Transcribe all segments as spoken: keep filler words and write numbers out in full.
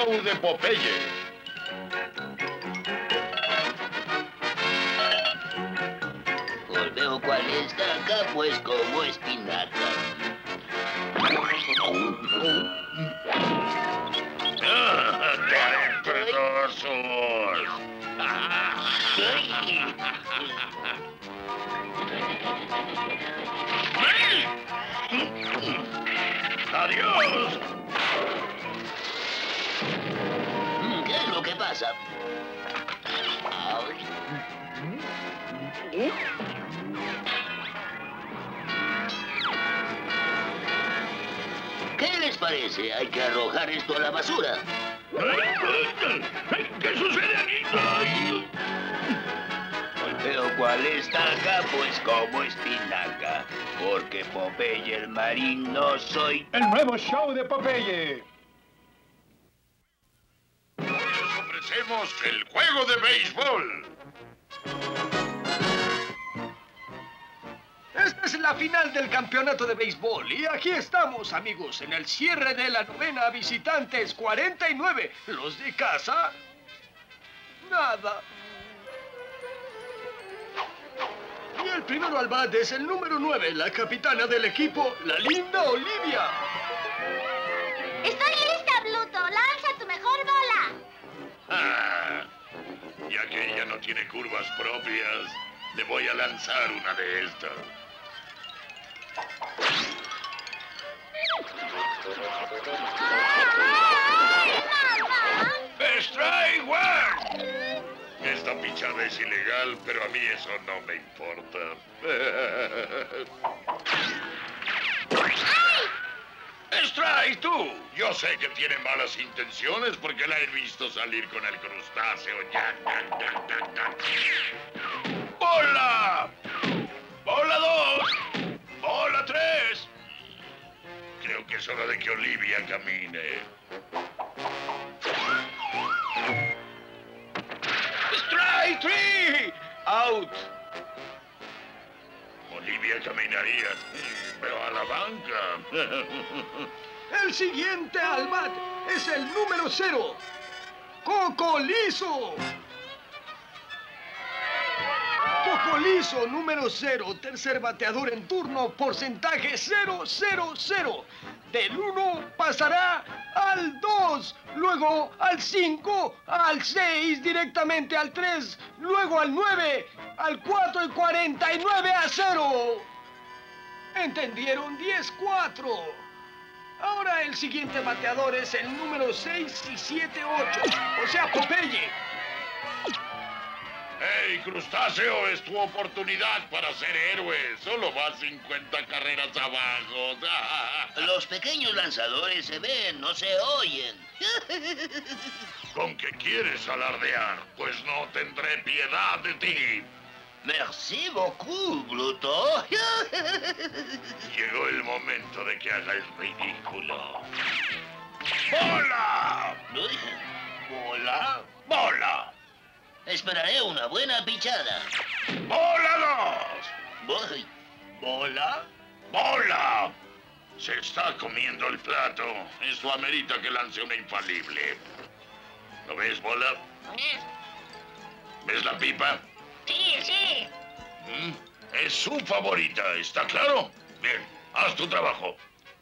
show de Popeye. Pues veo cuál está acá, pues como espinaca. ¡Talentosos! ¡Adiós! ¿Qué es lo que pasa? ¿Qué les parece? Hay que arrojar esto a la basura. ¿Qué sucede aquí? Veo cuál está acá, pues como espinaca. Porque Popeye el Marín no soy. El nuevo show de Popeye. Les ofrecemos el juego de béisbol. Esta es la final del campeonato de béisbol. Y aquí estamos, amigos, en el cierre de la novena. Visitantes cuarenta y nueve. Los de casa, nada. Y el primero al bat es el número nueve, la capitana del equipo, la linda Olivia. Estoy lista, Bluto. Lanza tu mejor bola. Ah, ya que ella no tiene curvas propias, le voy a lanzar una de estas. ¡Ay, mamá! ¡Strike one! Esta pichada es ilegal, pero a mí eso no me importa. ¡Strike, tú! Yo sé que tiene malas intenciones porque la he visto salir con el crustáceo. Ya, ya, ya, ya, ya. ¡Bola! ¡Bola dos! ¡Bola tres! Creo que es hora de que Olivia camine. ¡Strike three! ¡Out! Olivia caminaría, pero a la banca. El siguiente al bat es el número cero, Coco Liso. Coco Liso, número cero, tercer bateador en turno, porcentaje cero cero cero. Del uno pasará al dos, luego al cinco, al seis, directamente al tres, luego al nueve, al cuatro y cuarenta y nueve a cero. ¿Entendieron? diez cuatro. Ahora el siguiente bateador es el número seis y siete ocho, o sea, Popeye. ¡Hey, crustáceo! Es tu oportunidad para ser héroe. Solo vas cincuenta carreras abajo. Los pequeños lanzadores se ven, no se oyen. ¿Con qué quieres alardear? Pues no tendré piedad de ti. Merci beaucoup, Bluto. Llegó el momento de que haga el ridículo. ¡Bola! Uy, ¡Bola! ¡Bola! esperaré una buena pichada. ¡Bola dos! Voy. ¿Bola? ¡Bola! Se está comiendo el plato. Eso amerita que lance una infalible. ¿Lo ves, Bola? ¿Ves la pipa? Sí, sí. ¿Mm? Es su favorita, ¿está claro? Bien, haz tu trabajo.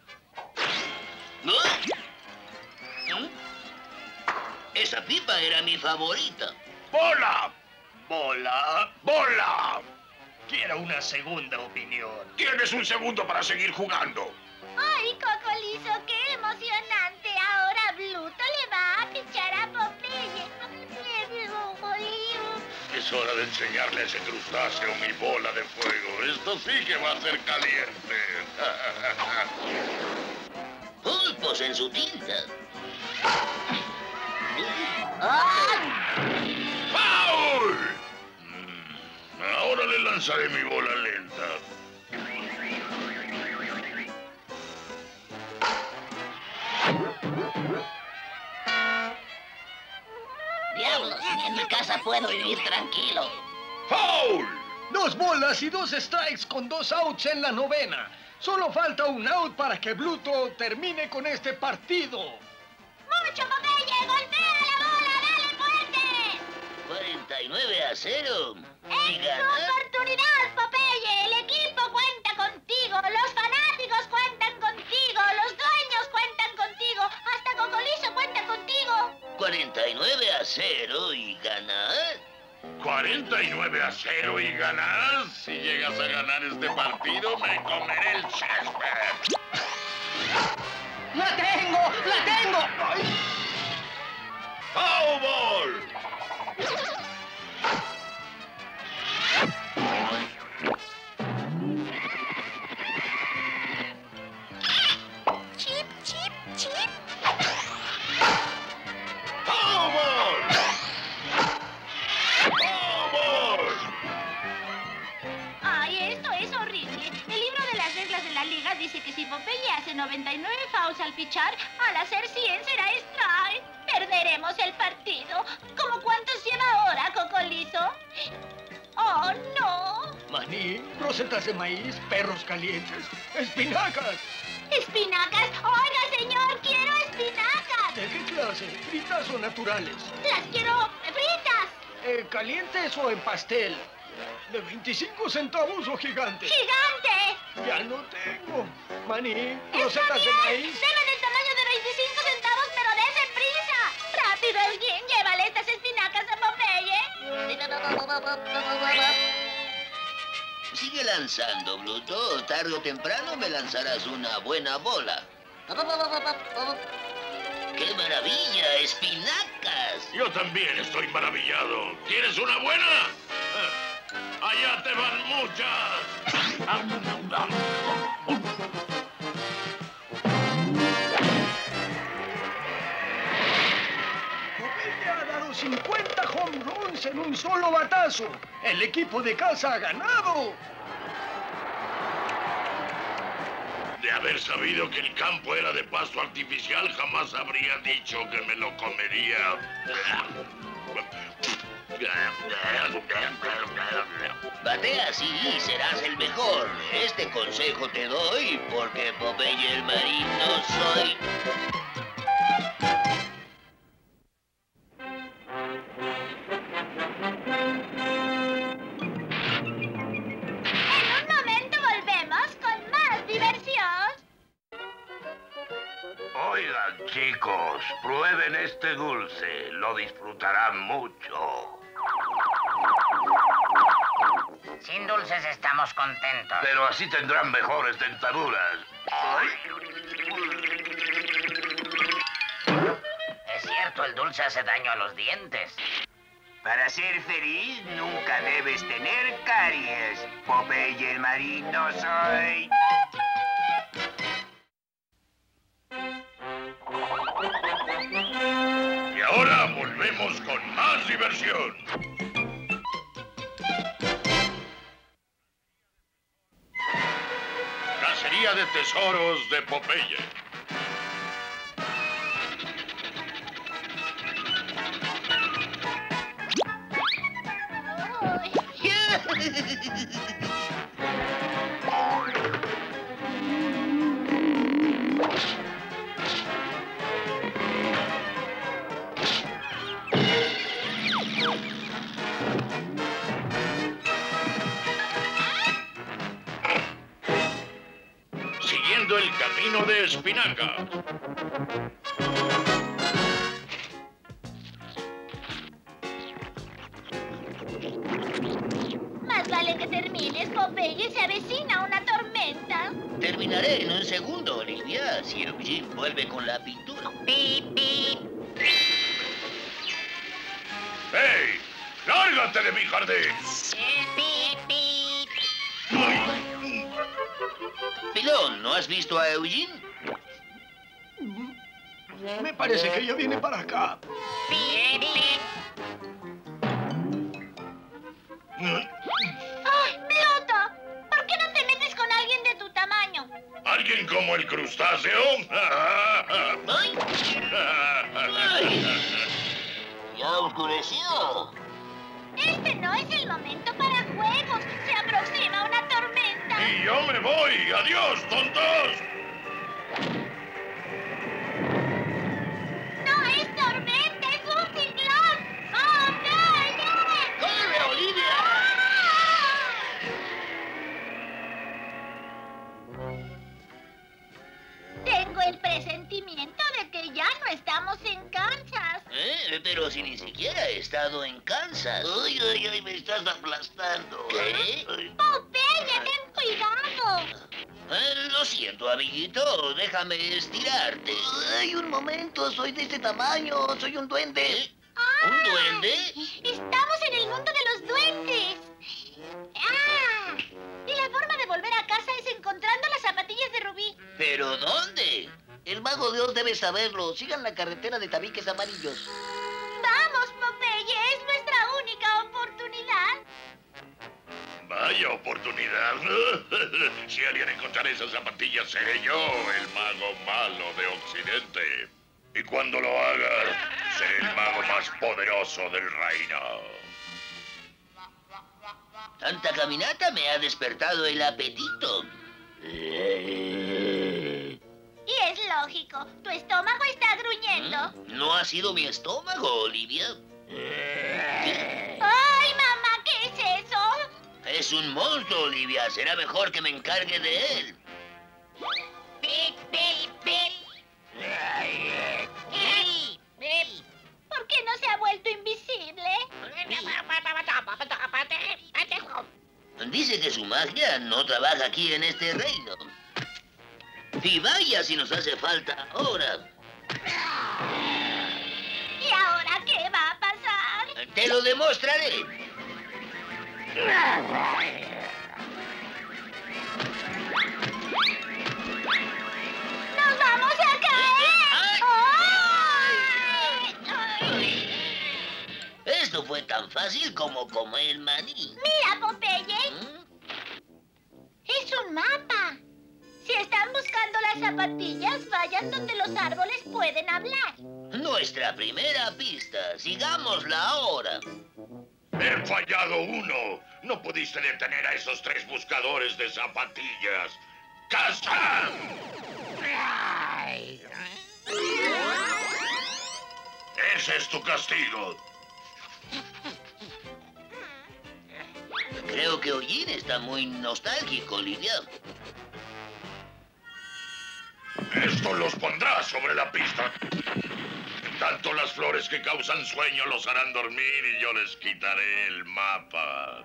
¿Mm? ¿Mm? Esa pipa era mi favorita. ¡Bola! ¡Bola! ¡Bola! Quiero una segunda opinión. Tienes un segundo para seguir jugando. ¡Ay, Coco Liso, qué emocionante! Ahora Bluto le va a pichar a Popeye. Es hora de enseñarle a ese crustáceo mi bola de fuego. Esto sí que va a ser caliente. Pulpos en su tinta. ¡Foul! Mm, ahora le lanzaré mi bola lenta. Diablos, en mi casa puedo vivir tranquilo. ¡Foul! Dos bolas y dos strikes con dos outs en la novena. Solo falta un out para que Bluto termine con este partido. mucho, Popeye! ¡Golpea la bola! ¡Dale fuerte! cuarenta y nueve a cero. ¿Y ¡Es tu ganar? oportunidad, Popeye! ¡El equipo cuenta contigo! ¡Los fanáticos cuentan contigo! ¡Los dueños cuentan contigo! ¡Hasta Cocolizo cuenta contigo! cuarenta y nueve a cero. ¿Y ganar? cuarenta y nueve a cero y ganar. Si llegas a ganar este partido, me comeré el césped. ¡La tengo! ¡La tengo! ¡Ay! ¡Foul ball! ¡Chip, chip, chip! ¡Foul ball! ¡Foul ball! ¡Ay, esto es horrible! El libro de las reglas de la liga dice que si Popeye hace noventa y nueve fouls al pichar, al hacer cien será strike. Perderemos el partido. ¿Cómo cuántos lleva ahora, Cocolizo? ¡Oh, no! Maní, rosetas de maíz, perros calientes, espinacas. ¡Espinacas! ¡Oiga, señor! ¡Quiero espinacas! ¿De qué clase? ¿Fritas o naturales? ¡Las quiero fritas! Eh, ¿Calientes o en pastel? ¿De veinticinco centavos o gigante? ¡Gigante! Ya no tengo. Maní, ¡Está rosetas de bien! maíz. ¡Deme del tamaño de veinticinco centavos, pero dése prisa! ¡Rápido, Eugene! ¡Llévale estas espinacas a Popeye! Sigue lanzando, Bluto. Tarde o temprano me lanzarás una buena bola. ¡Qué maravilla! ¡Espinacas! Yo también estoy maravillado. ¿Quieres una buena? Eh, allá te van muchas. Popeye ha dado cincuenta home runs en un solo batazo. El equipo de casa ha ganado. De haber sabido que el campo era de pasto artificial, jamás habría dicho que me lo comería. Batea así y serás el mejor. Este consejo te doy porque Popeye el marino soy. En un momento volvemos con más diversión. Oigan, chicos, prueben este dulce. Lo disfrutarán mucho. Sin dulces estamos contentos. Pero así tendrán mejores dentaduras. Es cierto, el dulce hace daño a los dientes. Para ser feliz nunca debes tener caries. Popeye el marino soy. Y ahora volvemos con más diversión. Cacería de tesoros de Popeye. Uy. Siguiendo el camino de espinaca. Más vale que termines, Popeye. Se avecina una tormenta. Terminaré en un segundo, Olivia, si Eugene vuelve con la pintura. Pip, pip. ¡Hey! ¡Lárgate de mi jardín! Pip, pip. ¡Ay! Pilón, ¿no has visto a Eugene? Me parece que ella viene para acá. Pip, pip. ¡Ay, Pluto! ¿Por qué no te metes con alguien de tu tamaño? ¿Alguien como el crustáceo? ¡Ay! ¡Ay! ¡Ya oscureció! Este no es el momento para juegos. Se aproxima una tormenta. Y yo me voy. ¡Adiós, tontos! No el presentimiento de que ya no estamos en Kansas. ¿Eh? Pero si ni siquiera he estado en Kansas. Ay, ay, ay, me estás aplastando. ¿Qué? Ay. Popeye, ten cuidado. Eh, lo siento, amiguito. Déjame estirarte. Ay, un momento, soy de este tamaño, soy un duende. ¿Eh? ¿Un duende? Estamos en el mundo de los duendes. ¡Ah! Y la forma de volver a casa es encontrando las zapatillas de Rubí. ¿Pero dónde? El mago de Oz debe saberlo. Sigan la carretera de tabiques amarillos. Vamos, Popeye, es nuestra única oportunidad. Vaya oportunidad. Si alguien encontrara esas zapatillas, seré yo, el mago malo de Occidente. Y cuando lo haga, seré el mago más poderoso del reino. Tanta caminata me ha despertado el apetito. Y es lógico, tu estómago está gruñendo. ¿No ha sido mi estómago, Olivia? ¡Ay, mamá! ¿Qué es eso? Es un monstruo, Olivia. Será mejor que me encargue de él. Pip, pip, pip. Pip, pip. ¿Por qué no se ha vuelto invisible? Dice que su magia no trabaja aquí en este reino. Y vaya si nos hace falta ahora. ¿Y ahora qué va a pasar? Te lo demostraré. ¡Nos vamos a caer! ¡Ay! ¡Ay! Esto fue tan fácil como comer maní. Mira, Popeye, ¿Mm? es un mapa. Si están buscando las zapatillas, vayan donde los árboles pueden hablar. Nuestra primera pista. Sigámosla ahora. He fallado uno. No pudiste detener a esos tres buscadores de zapatillas. ¡Kazam! Ese es tu castigo. Creo que Ollín está muy nostálgico, Olivia. Esto los pondrá sobre la pista. Tanto las flores que causan sueño los harán dormir y yo les quitaré el mapa.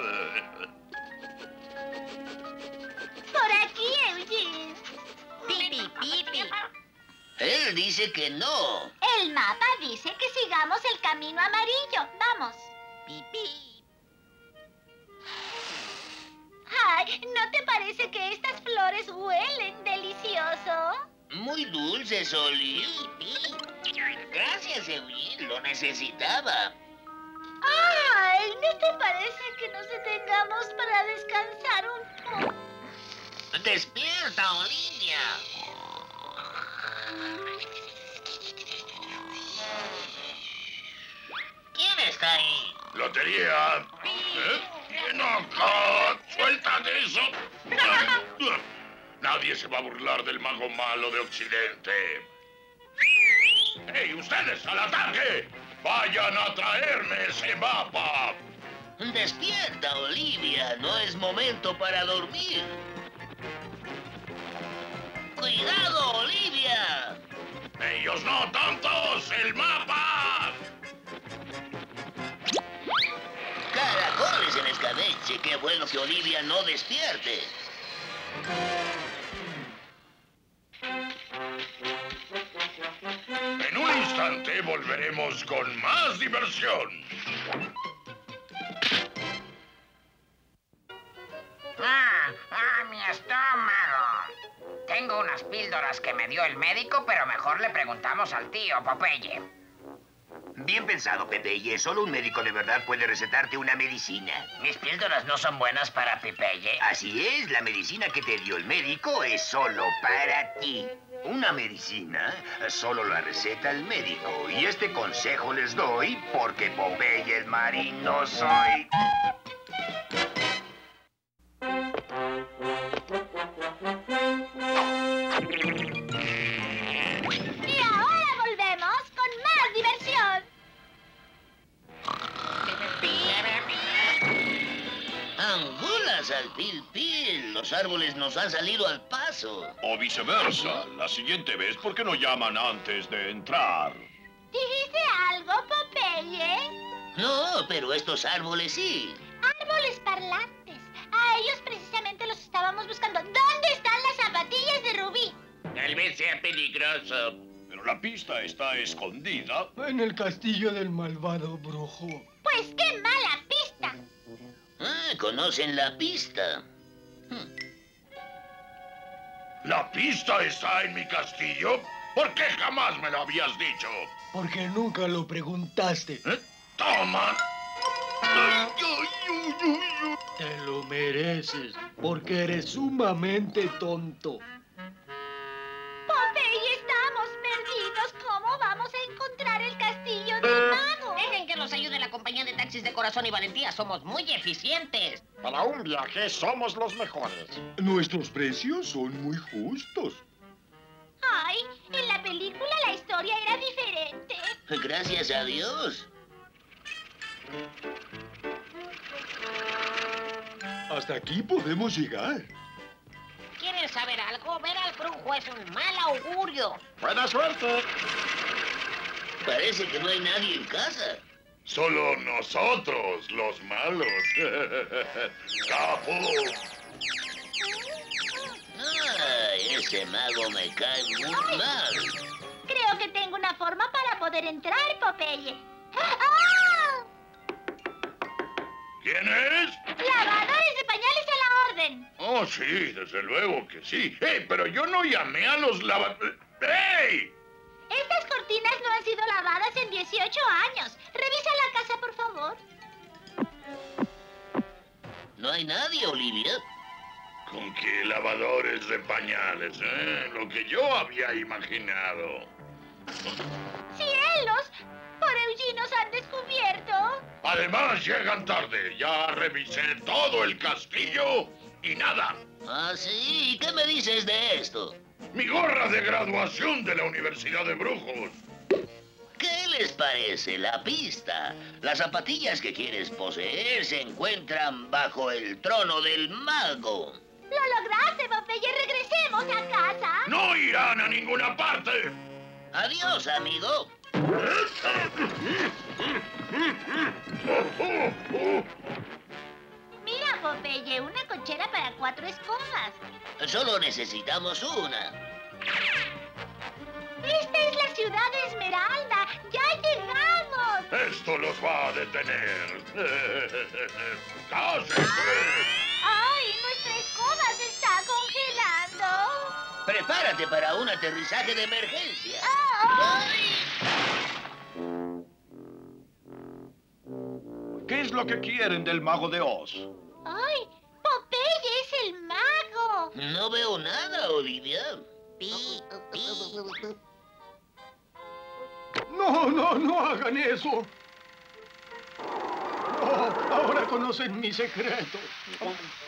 Por aquí, Eugene. Pipi, pipi. Él dice que no. El mapa dice que sigamos el camino amarillo. Vamos. Pipi. Ay, ¿no te parece que estas flores huelen delicioso? Muy dulces, Oli. Gracias, Eugene. Lo necesitaba. Ay, ¿no te parece que nos detengamos para descansar un poco? ¡Despierta, Olivia! ¿Quién está ahí? Lotería. ¿Eh? ¡Ven acá! ¡Suéltate eso! Nadie se va a burlar del mago malo de Occidente. ¡Hey, ustedes, al ataque! ¡Vayan a traerme ese mapa! Despierta, Olivia. No es momento para dormir. ¡Cuidado, Olivia! ¡Ellos no, tontos! ¡El mapa! Caracoles en escabeche. Qué bueno que Olivia no despierte. En un instante volveremos con más diversión. Ah, ah, mi estómago. Tengo unas píldoras que me dio el médico, pero mejor le preguntamos al tío Popeye. Bien pensado, Popeye. Solo un médico de verdad puede recetarte una medicina. Mis píldoras no son buenas para Popeye. Así es, la medicina que te dio el médico es solo para ti. Una medicina solo la receta el médico. Y este consejo les doy porque Popeye el marino soy. Y ahora volvemos con más diversión. Angulas al fil Phil, los árboles nos han salido al paso. O viceversa. La siguiente vez, ¿por qué no llaman antes de entrar? ¿Dijiste algo, Popeye? No, pero estos árboles sí. Árboles parlantes. A ellos precisamente los estábamos buscando. ¿Dónde están las zapatillas de Rubí? Tal vez sea peligroso. Pero la pista está escondida. En el castillo del malvado brujo. Pues qué mala pista. Ah, conocen la pista. ¿La pista está en mi castillo? ¿Por qué jamás me lo habías dicho? Porque nunca lo preguntaste. ¿Eh? ¡Toma! Ay, ay, ay, ay, ay. Te lo mereces, porque eres sumamente tonto. Popeye, estamos perdidos. ¿Cómo vamos a encontrar el castillo del mago? Dejen que nos ayude la compañía de taxis de Corazón y Valentía. Somos muy eficientes. Para un viaje somos los mejores. Nuestros precios son muy justos. Ay, en la película la historia era diferente. Gracias a Dios. Hasta aquí podemos llegar. ¿Quieren saber algo? Ver al brujo es un mal augurio. ¡Buena suerte! Parece que no hay nadie en casa. Solo nosotros, los malos. ¡Capo! Ah, ese mago me cae muy mal. Creo que tengo una forma para poder entrar, Popeye. ¡Ah! ¿Quién es? Lavadores de pañales a la orden. Oh, sí, desde luego que sí. ¡Ey, pero yo no llamé a los lava... ¡Ey! Estas cortinas no han sido lavadas en dieciocho años. Revisa la casa, por favor. No hay nadie, Olivia. ¿Con qué lavadores de pañales, eh? Lo que yo había imaginado. ¡Cielos! Por Eugene nos han descubierto. Además, llegan tarde. Ya revisé todo el castillo y nada. Ah, sí. ¿Qué me dices de esto? Mi gorra de graduación de la Universidad de Brujos. ¿Qué les parece la pista? Las zapatillas que quieres poseer se encuentran bajo el trono del mago. Lo lograste, Popeye. Regresemos a casa. ¡No irán a ninguna parte! Adiós, amigo. Mira, Popeye, una cochera para cuatro escobas. Solo necesitamos una. Esta es la ciudad de Esmeralda. ¡Ya llegamos! Esto los va a detener. ¡Cásense! ¡Ay, nuestra escoba se está congelando! Prepárate para un aterrizaje de emergencia. ¡Ah! ¡Ay! ¿Qué es lo que quieren del mago de Oz? ¡Ay! ¡Popeye es el mago! No veo nada, Olivia. No, no, no hagan eso. Oh, ahora conocen mi secreto. ¡Tú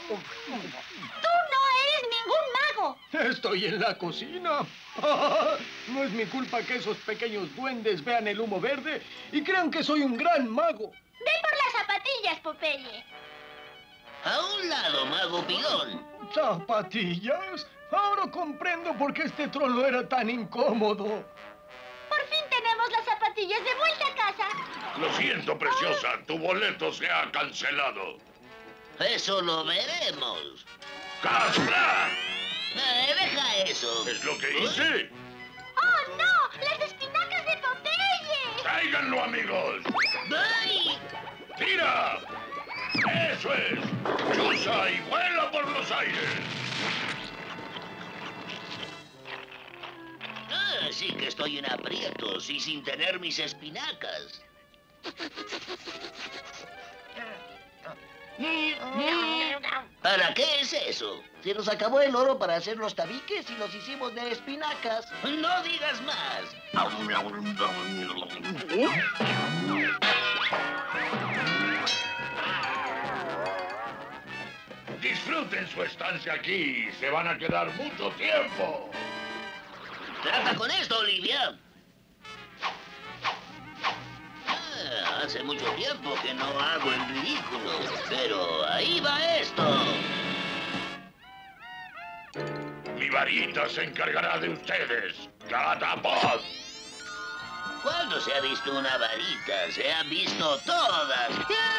no eres ningún mago! Estoy en la cocina. No es mi culpa que esos pequeños duendes vean el humo verde y crean que soy un gran mago. ¡Ve por las zapatillas, Popeye! A un lado, mago Pigón. ¿Zapatillas? Ahora comprendo por qué este trono era tan incómodo. Por fin tenemos las zapatillas de vuelta a casa. Lo siento, preciosa. Tu boleto se ha cancelado. Eso lo veremos. ¡Castra! Eh, deja eso. ¿Es lo que hice? ¡Oh, no! ¡Las espinacas de Popeye! ¡Tráiganlo, amigos! ¡Ay! ¡Tira! ¡Eso es! ¡Chusa y vuela por los aires! Ah, sí que estoy en aprietos y sin tener mis espinacas. ¿Para qué es eso? Se nos acabó el oro para hacer los tabiques y los hicimos de espinacas. No digas más. Disfruten su estancia aquí. Se van a quedar mucho tiempo. Trata con esto, Olivia. Ah, hace mucho tiempo que no hago el ridículo, pero ahí va esto. Mi varita se encargará de ustedes. ¡Catapult! ¿Cuándo se ha visto una varita? Se han visto todas.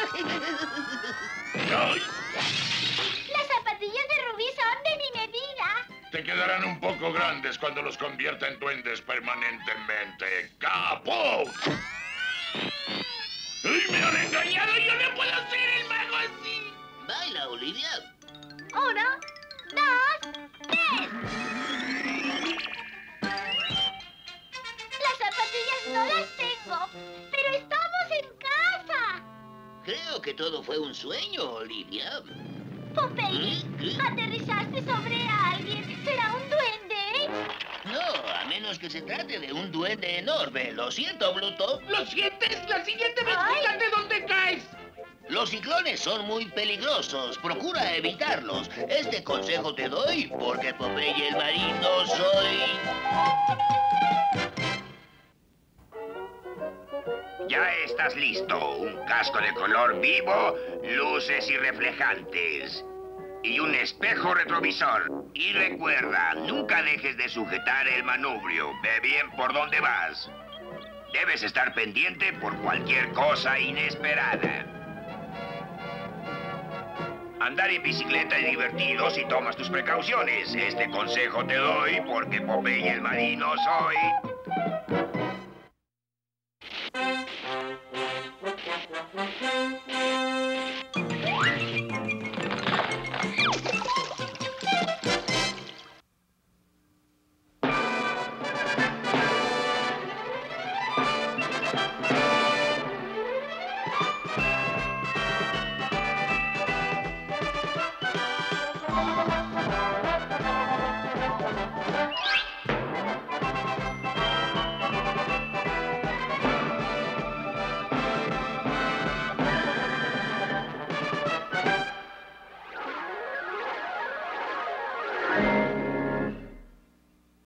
¡Ay! Las zapatillas de Rubí son de mi medida. Te quedarán un poco grandes cuando los convierta en duendes permanentemente. ¡Caput! ¡Ay, me han engañado! ¡Yo no puedo ser el mago así! Baila, Olivia. Uno, dos, tres. Las zapatillas no las tengo, pero estamos en casa. Creo que todo fue un sueño, Olivia. Popeye, ¿Qué? aterrizaste sobre alguien. ¿Será un duende? No, a menos que se trate de un duende enorme. Lo siento, Bluto. ¿Lo sientes? La siguiente vez Ay. fíjate dónde caes. Los ciclones son muy peligrosos. Procura evitarlos. Este consejo te doy porque Popeye el marino soy... Ya estás listo. Un casco de color vivo, luces irreflejantes. Y un espejo retrovisor. Y recuerda, nunca dejes de sujetar el manubrio. Ve bien por dónde vas. Debes estar pendiente por cualquier cosa inesperada. Andar en bicicleta es divertido si tomas tus precauciones. Este consejo te doy porque Popeye el marino soy...